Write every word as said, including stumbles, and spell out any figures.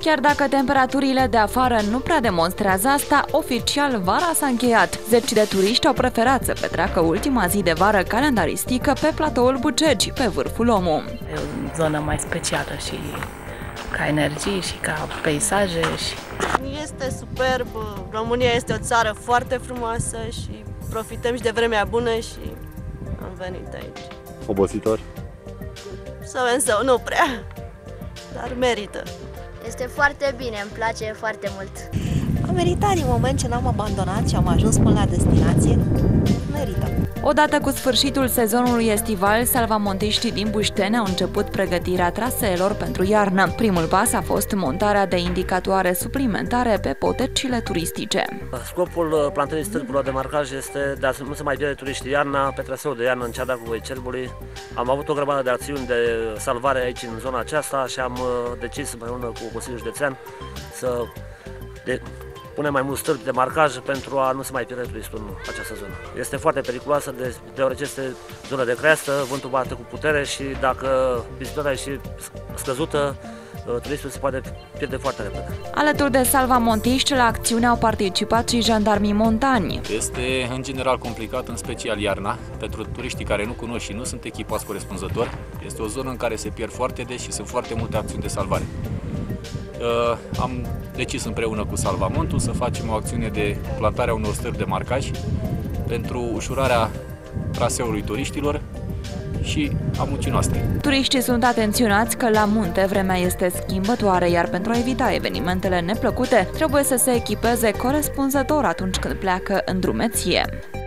Chiar dacă temperaturile de afară nu prea demonstrează asta, oficial vara s-a încheiat. Zeci de turiști au preferat să petreacă ultima zi de vară calendaristică pe platoul Bucegi, pe vârful Omu. E o zonă mai specială și ca energie și ca peisaje. Și... Este superb, România este o țară foarte frumoasă și profităm și de vremea bună și am venit aici. Obositor? Să vedem sau nu prea, dar merită. Este foarte bine, îmi place foarte mult. Am meritat din moment ce n-am abandonat și am ajuns până la destinație. Merită. Odată cu sfârșitul sezonului estival, salvamontiștii din Bușteni au început pregătirea traseelor pentru iarnă. Primul pas a fost montarea de indicatoare suplimentare pe potecile turistice. Scopul plantării stâlpurilor de marcaj este de a nu se mai pierde turiștii iarna pe traseul de iarnă în Ceada cu Voie Cerbului. Am avut o grămadă de acțiuni de salvare aici în zona aceasta și am decis împreună cu Consiliul Județean să de pune mai mult stâlpi de marcaj pentru a nu se mai pierde turistul în această zonă. Este foarte periculoasă de, deoarece este zonă de creastă, vântul bate cu putere și dacă bicicleta e și scăzută, turistul se poate pierde foarte repede. Alături de salvamontiști, la acțiune au participat și jandarmii montani. Este în general complicat, în special iarna, pentru turiștii care nu cunosc și nu sunt echipați corespunzător. Este o zonă în care se pierd foarte des și sunt foarte multe acțiuni de salvare. Uh, am decis împreună cu Salvamontul să facem o acțiune de plantare a unor stâlpi de marcaj pentru ușurarea traseului turiștilor și a muncii noastre. Turiștii sunt atenționați că la munte vremea este schimbătoare, iar pentru a evita evenimentele neplăcute trebuie să se echipeze corespunzător atunci când pleacă în drumeție.